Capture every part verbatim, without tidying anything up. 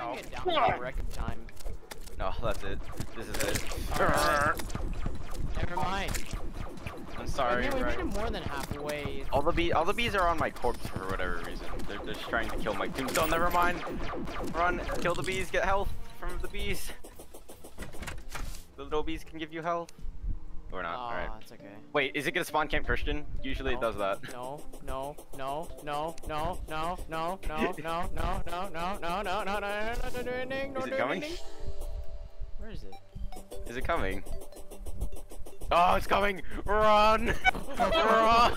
Ow. Get down to the wreck of time. No, that's it. This is it. Right. Never mind. I'm sorry. I mean, we right. made it more than halfway. All the bee, all the bees are on my corpse for whatever reason. They're, they're just trying to kill my tombstone. Never mind. Run, kill the bees, get health from the bees. The little bees can give you health. Or not. Oh, All right. that's okay. Wait, is it gonna spawn Camp Christian? Usually no, it does that. No, no, no, no, no, no, no, no, no, no, no, no, no, no, no, no, no, no, do anything, Is don't it do coming? anything. Where is it? Is it coming? Oh, it's coming! Run! Run!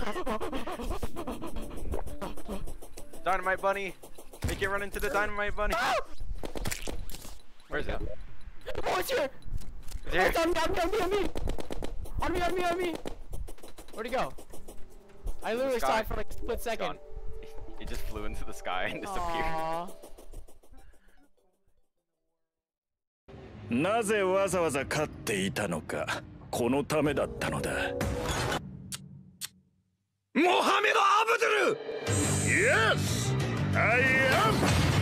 Dynamite bunny! Make it run into the dynamite bunny! Where is it? Oh, it's here! It's here! It's on me, on me, on me, on me! On me, on me, on me! Where'd he go? I literally saw it for like a split second. Gone. It just flew into the sky and disappeared. Aww. なぜわざわざ飼っていたのか、このためだったのだ。モハメド・アブドゥル Yes! I am!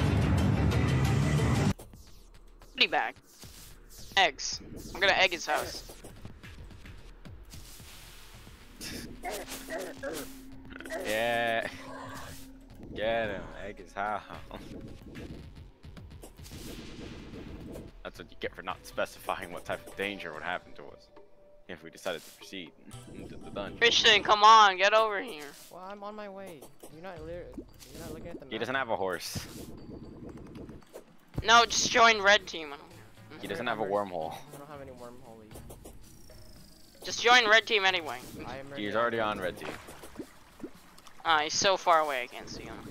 Goodie bag. Eggs. I'm gonna egg his house. Yeah. Get him. Egg his house. That's what you get for not specifying what type of danger would happen to us if we decided to proceed into the dungeon. Christian, come on, get over here. Well, I'm on my way. You're not, you're not looking at the map. He doesn't have a horse. No, just join red team. He doesn't have a wormhole. I don't have any wormhole. Just join red team anyway. I am He's already on red team. Ah, he's so far away I can't see him.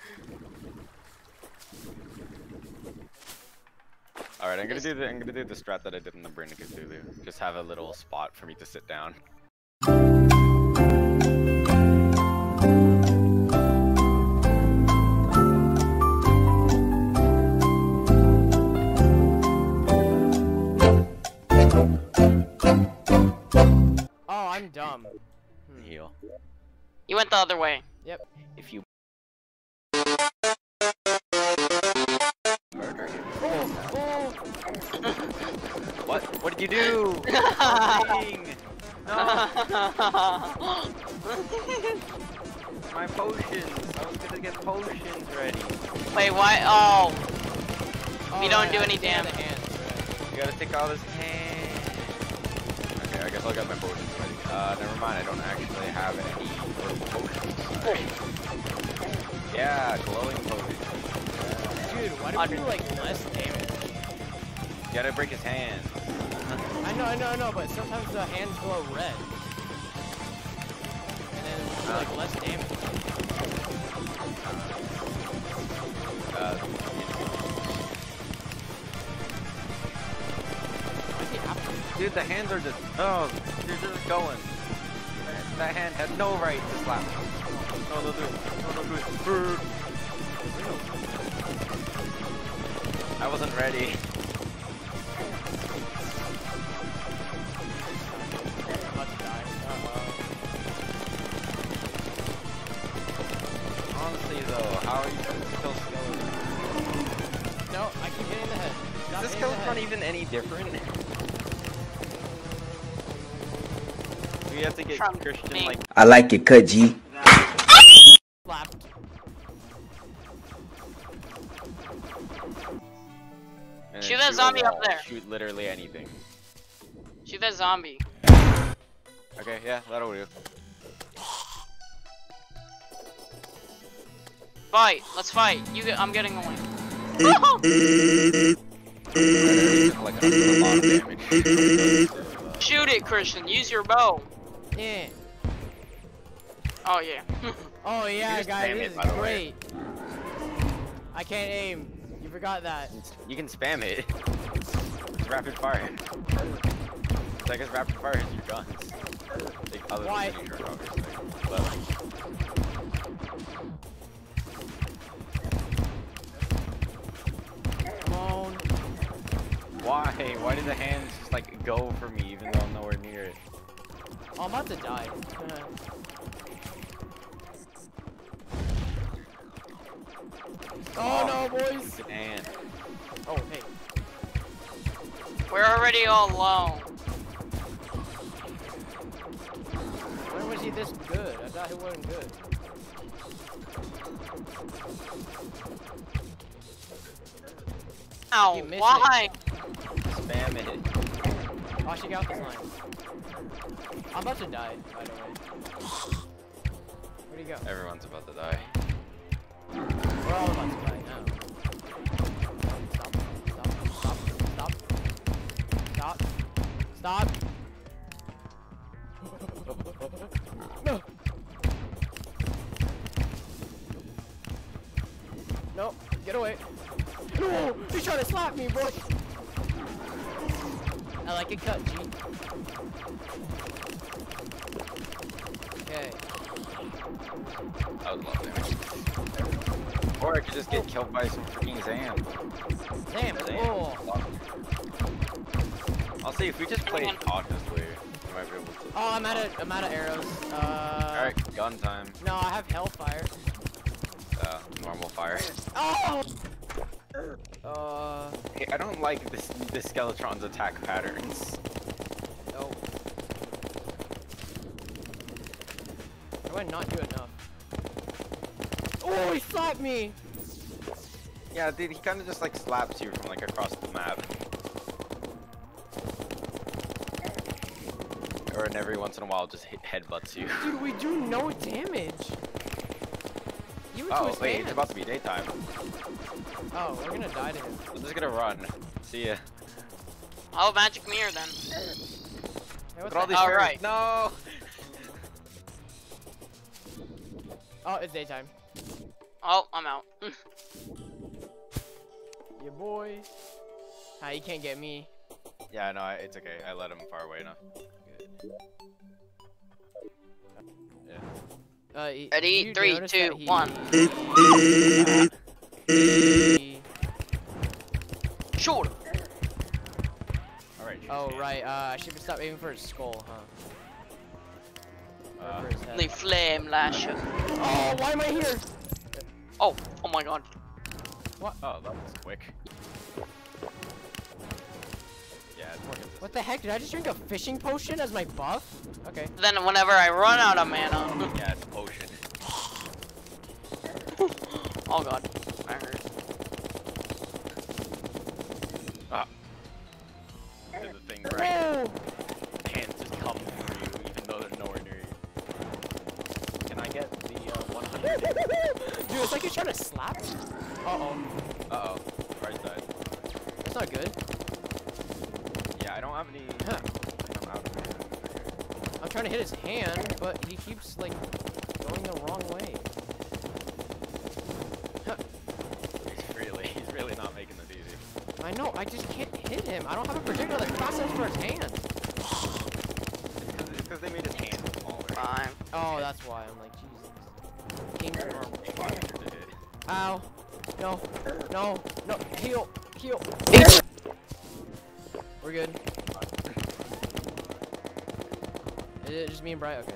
All right, I'm gonna do the I'm gonna do the strat that I did in the Brain of Cthulhu. Just have a little spot for me to sit down. Oh, I'm dumb. Hmm. Heal. You went the other way. Yep. If you Oh, What? What did you do? No. My potions. I was gonna get potions ready. Wait, why? Oh. oh We don't right, do I any see how damage. the hands, right. You gotta take all this hand. Okay, I guess I'll get my potions ready. Uh, never mind. I don't actually have any potions. Right. Yeah, glowing potions. Dude, why do we do like less damage? You gotta break his hand. I know, I know, I know, but sometimes the hands glow red. And then we do like less damage. Uh, Why is he after me? dude, the hands are just, oh, they're just going. That, that hand had no right to slap me. No, no, do it. No, no, do it. I wasn't ready. I'm about to die. Uh-oh. Honestly, though, how are you supposed to kill skeletons? No, I keep hitting the head. Stop Is this hitting the skeleton head. even any different? We have to get From Christian, me. like... I like your cut, G. Slapped. and Shoot then that a zombie up wall. there. Shoot literally anything. Shoot that zombie. Okay, yeah, that'll do. Fight. Let's fight. You get. I'm getting away. Like a lot of damage. Shoot it, Christian. Use your bow. Yeah. Oh yeah. Oh yeah, just guys, spam this it, is by the way. great. I can't aim. You forgot that. You can spam it. It's rapid fire. So I guess rapid fire is your guns. Like, other Why? than your obviously. But, Come on. why? Why did the hands just like go for me even though I'm nowhere near it? Oh, I'm about to die. Uh, Oh no, boys! And Oh, hey. We're already all low. When was he this good? I thought he wasn't good. Ow, You missed why? spam it. Oh, she got this line. I'm about to die, by the way. Where'd he go? Everyone's about to die. We're all about to die now. Stop, stop, stop, stop, stop, stop. No. No, get away. No, he's trying to slap me, bro. I like a cut, G. Okay. That was a lot of damage. Or I could just get killed by some freaking Zam. Damn, oh. I'll see if we just play it cautiously. We might be able to. Oh, I'm out of I'm out of arrows. Uh. Alright, gun time. No, I have hellfire. Uh, normal fire. Oh. Uh. Hey, I don't like this the Skeletron's attack patterns. No. How do I not do enough? Oh, he slapped me. Yeah, dude, he kind of just like slaps you from like across the map. Or and every once in a while just hit headbutts you. Dude, we do no damage. Even to Oh, his wait, hands. it's about to be daytime. Oh, we're gonna die to him. I'm just gonna run. See ya. Oh, magic mirror then. Hey, Look what's at all that? these All fairies. right. No! Oh, it's daytime. Oh, I'm out. Yeah, boy. Ah, you can't get me. Yeah, no, I- it's okay. I let him far away now. Good. Yeah. Uh, he- Ready? you Three, notice two, that he- one. he- Sure. Alright. Oh, right. Uh, I should stop aiming for his skull, huh? Or Uh, for his head. The flame lasher. Oh, why am I here? Oh, oh my god. oh, that was quick. Yeah, it's more consistent. What the heck? Did I just drink a fishing potion as my buff? Okay. Then whenever I run out of mana. Yeah, it's a potion. Oh god. I hurt. Ah. Did the thing right. Oh! Hands just come for you, even though they're nowhere near you. Can I get the uh, one hundred? Dude, it's like you're trying to slap me. Uh-oh. Uh-oh. Right side. That's not good. Yeah, I don't have any... Huh. I don't have any... I'm trying to hit his hand, but he keeps, like, going the wrong way. Huh. He's really, he's really not making this easy. I know, I just can't hit him. I don't have a projectile that crosses for his hand. It's because they made his hand smaller. Fine. Oh, that's why. I'm like, Jesus. King. To hit. Ow. No. No. No. Heal. Heal. We're good. Is it just me and Brian? Okay.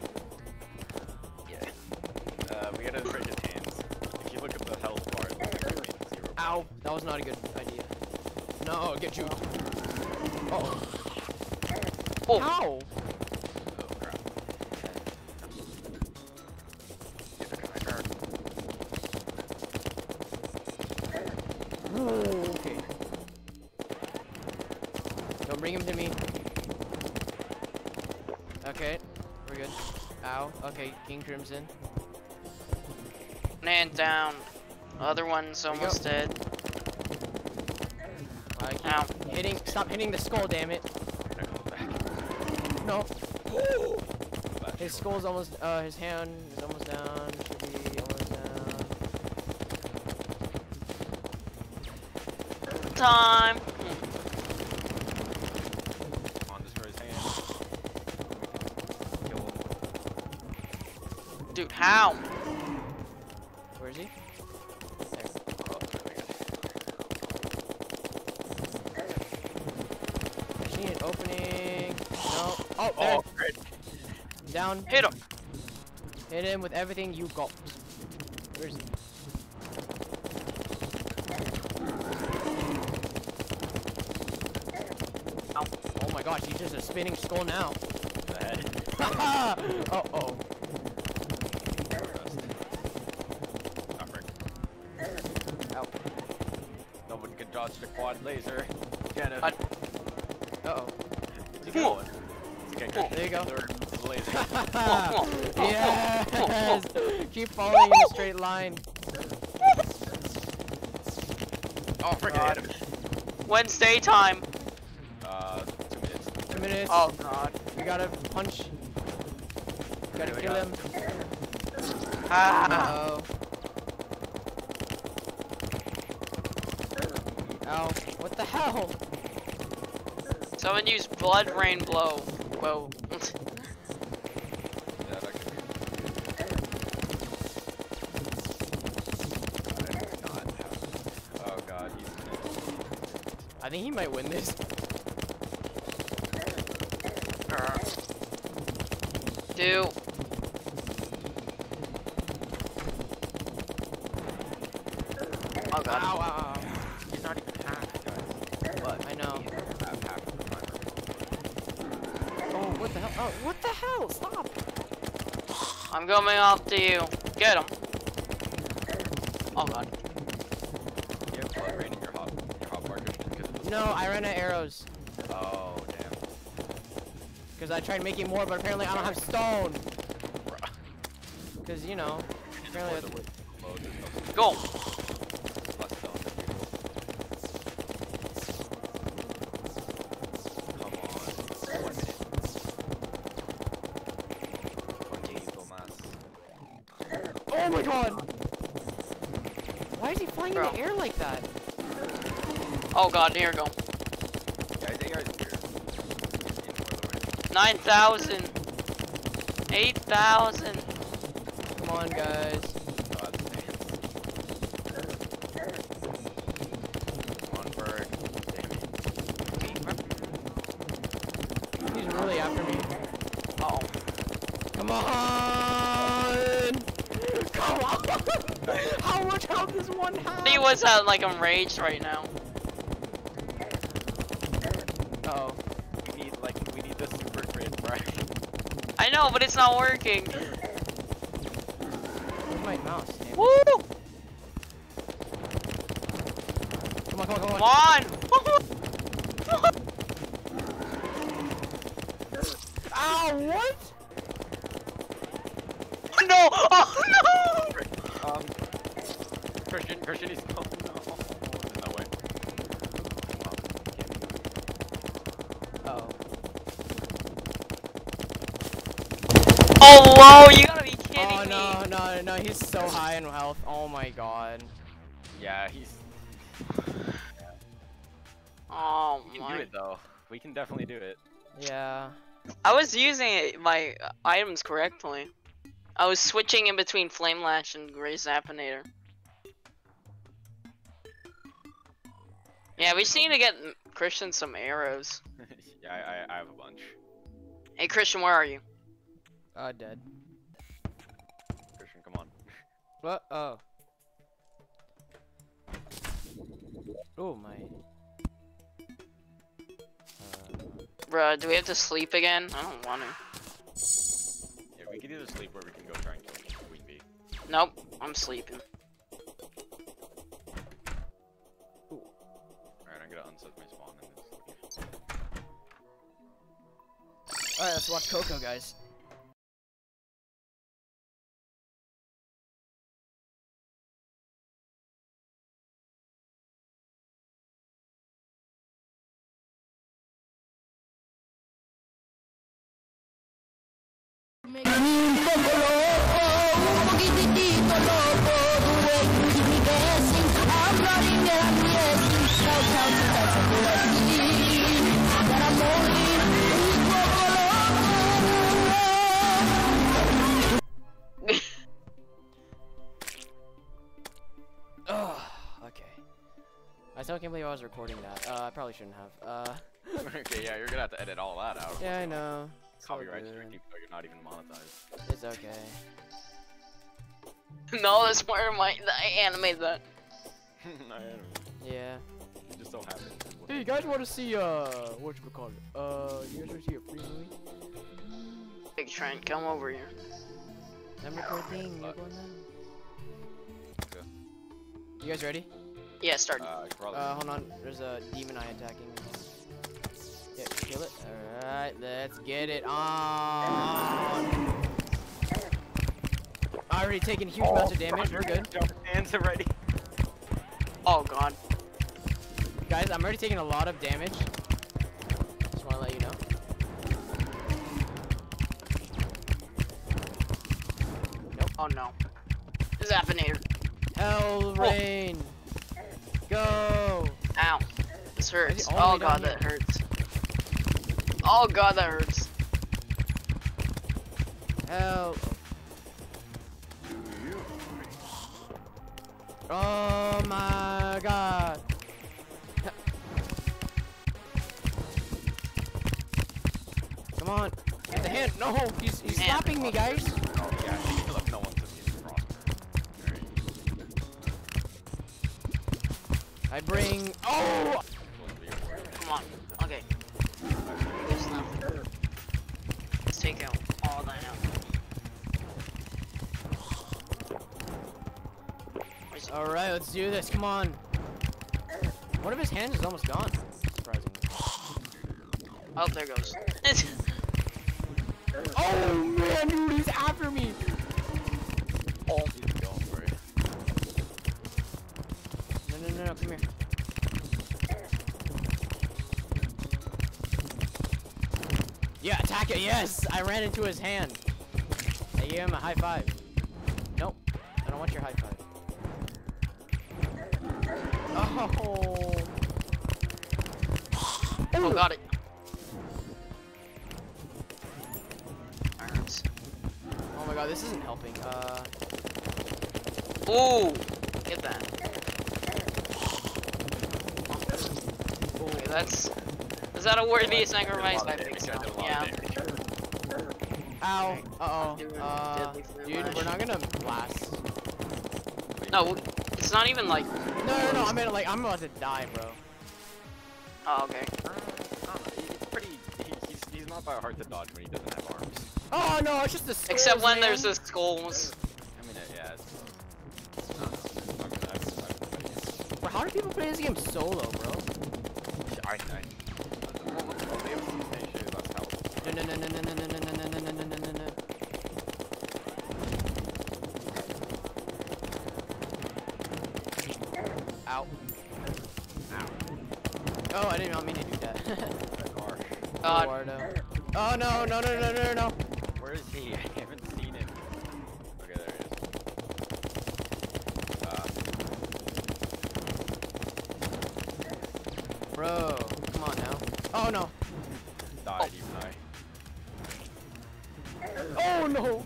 Yeah. Uh, we gotta break his hands. If you look at the health bar, it's like zero. Ow. That was not a good idea. No, get you. Uh oh. Oh. How? Oh, crap. Get the connector. Ooh, okay. Don't bring him to me. Okay, we're good. Ow. Okay, King Crimson. Man down. Other one's we almost go. dead. I keep Ow. hitting. Stop hitting the skull, damn it. Can I go back? No. Back. His skull's almost. Uh, his hand is almost down. Should be almost down. Time. Come on, destroy his hand. Kill him. Dude, how? Where is he? There. Oh, there we go. Machine is opening. No. Oh, there. Oh, great. Down. Hit him. Hit him with everything you got. Where is he? my gosh, he's just a spinning skull now. The head. uh oh. Ow. No one can dodge the quad laser. Kenneth. I Uh oh. Whoa. Okay, Whoa. There you go. The laser. Whoa, whoa. Yes! Keep following in a straight line. Oh, freaking hit him. Wednesday time. Uh, two minutes. Two minutes. Oh god. We gotta punch. We gotta Here we kill go. him. Ah. Uh oh. Ow. What the hell? Someone use blood rain blow. Whoa. Yeah, that could be. I do not have. Oh god, he's. I think he might win this. Do. Oh god. Ow, ow, ow. He's not even half, guys. But I know. he is half, half of the timer. Oh, what the hell? Oh, what the hell? Stop! I'm coming after you. Get him. Oh god. You have blood rain in your hot, your hot bar cushion because of the. No, I ran out of arrows. Oh damn. Because I tried making more, but apparently I don't have stone. Bruh. Because, you know, apparently Just that's... the load, there's no Go. less stone than usual. Come on. One minute. Poquito más. Oh my god! Why is he flying Bro. in the air like that? Oh god, here we go. Yeah, I think I was weird. nine thousand. eight thousand. Come on, guys. God Come on, bird. Damn it. He's really after me. Uh oh. Come on! Come on! How much health does one have? He was uh, like enraged right now. Uh oh. We need, like, we need the super grid, right? I know, but it's not working. Where's my mouse? Damn. Woo! Come on, come on, come on. Come on! Ow, what? No! Oh no! Um, Christian, Christian, he's oh no, there's no way. Uh oh. Oh whoa! You gotta be kidding Oh me! no, no, no, he's so high in health. Oh my god. Yeah, he's. Oh We can my! do it though. We can definitely do it. Yeah. I was using it, my uh, items correctly. I was switching in between Flame Lash and Gray Zappinator. Yeah, we just need to get Christian some arrows. Yeah, I, I, I have a bunch. Hey Christian, where are you? Uh, dead. Christian, come on. What? Oh. Oh my. Uh, Bruh, do we have to sleep again? I don't want to. Yeah, we can either sleep or we can go try and kill Queen Bee. Nope, I'm sleeping. Alright, I'm gonna unset my spawn and then sleep. Alright, let's watch Coco, guys. Un poco loco, un poquitito loco, the way you keep me guessing. I'm running and I'm guessing. Shout out to that popularity that I'm only un poco loco. Ugh, okay. I still can't believe I was recording that. Uh, I probably shouldn't have. Uh, Okay, yeah, you're gonna have to edit all that out. yeah, I know. It's all Copyright good. strike, even though you're not even monetized. It's okay. No, that's where my I animated that. I don't know. Yeah. It just so happens. Dude, you guys want to see uh what you call it? Uh, you guys want to see a free movie? Big Trent, come over here. I'm recording. You're going down. You guys ready? Yeah, start. Uh, probably. Uh, hold on. There's a demon eye attacking. Yeah, kill it. Alright, let's get it on. Already taking huge Oh, amounts of damage. We're good. Hands already. Oh god. Guys, I'm already taking a lot of damage. Just want to let you know. Nope. Oh no. Zappinator. Hell rain. Go. Ow. This hurts. Is it all Oh the way down god, that here? hurts. Oh god, that hurts. Hell. Oh my god. Come on. Get the hand. No, he's, he's Man. stopping me, guys. Oh yeah, I feel like no one's in Frostburn. I bring. Oh! Come on. Okay. There's enough. Let's take out all that out. Where's it? Alright, let's do this. Come on. One of his hands is almost gone. Surprisingly. Oh, there goes. Oh man, dude, he's after me. Oh, he's going for it. No, no, no, no, come here. Yeah, attack it. Yes, I ran into his hand. I gave him a high five. Nope, I don't want your high five. Oh. Oh, got it. Irons. Oh my god, this isn't helping. Uh. Ooh! Get that. Okay, that's... Is that a worthy sacrifice? I think so. Yeah. Ow. Uh Doing oh. Uh, deadly flame dude, lash. we're not gonna blast. No, it's not even like... No, no, no. I mean, like, I'm about to die, bro. Oh, okay. Uh, I don't know, he's pretty. He, he's he's not that hard to dodge when he doesn't have arms. Oh no, it's just the skulls, Except when man. there's the skulls. I mean, uh, yeah. It's, it's not. It's not gonna- I've- I've- Bro, how do people play this game solo, bro? I, I, well, well, they have some issues, that's how. No, no, no, no, no, no, no, no, no, no, no, no, no, no. Ow. Ow. Oh, I didn't mean to do that. Harsh. God. Eduardo. Oh no, no, no, no, no, no. Where is he? I haven't seen him. Okay, there he is. Uh, Bro, come on now. Oh no. died, even I. Oh no.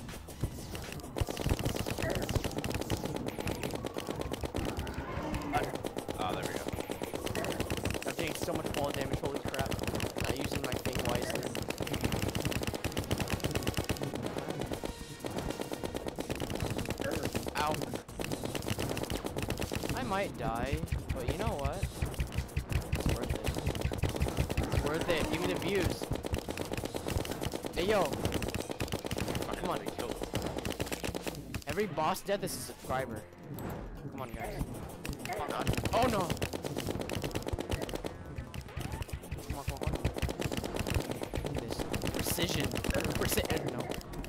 Ah, there we go. I'm taking so much fall damage. Holy crap. Not using my thing wisely. Ow. I might die, but you know what? It's worth it. It's worth it. Give me the views. Hey yo, come on. Every boss death is a subscriber. Come on, guys. Oh god. Oh no. Come on, come on, come on. Look at this precision. Precision. No.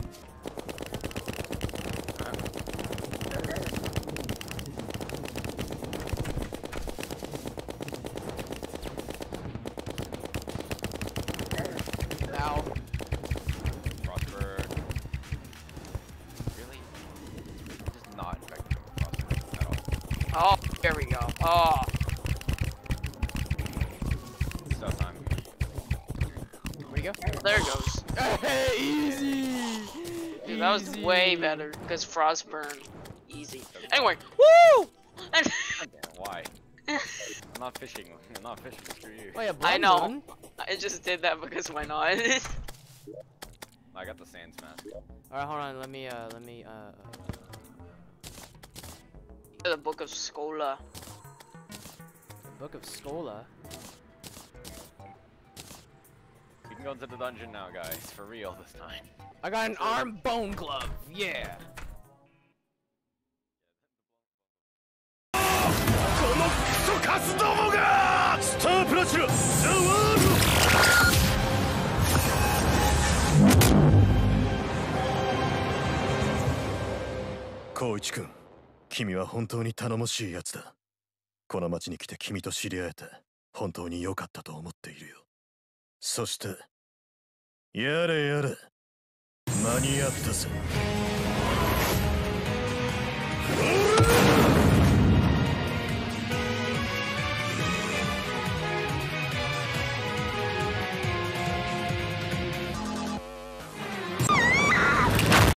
Ow. Frostburn. Really? Just not infected with Frostburn at all. Oh, there we go. Oh. So time. Where'd he go? There it goes. Hey, easy. Dude, that was Easy. way better because Frostburn. Easy. Anyway, woo! God damn, why? I'm not fishing. I'm not fishing. Screw you. Oh yeah, I Blood know. Moon. I just did that because why not? I got the sand smash. Alright, hold on. Let me, uh, let me, uh. The Book of Skola. Book of Skola. going to the dungeon now, guys. For real this time. I got an arm bone glove. Yeah. このクソカスどもがスタープラチナザワールド光一君、君は本当に頼もしいやつだ。この町に来て君と知り合えて本当に良かったと思っているよ。そしてやれやれ間に合ったぜ。